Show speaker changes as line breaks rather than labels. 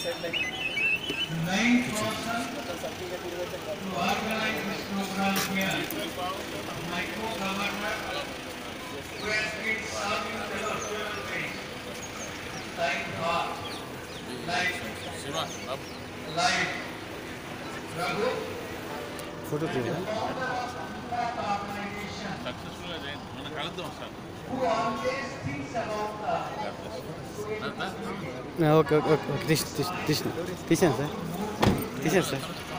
main person to organize this program here, my co-governor, who has been serving the cultural base, like God, like Raghu,
photo
and the founder of that organization, who always thinks about the
okay, okay, తీసాను sir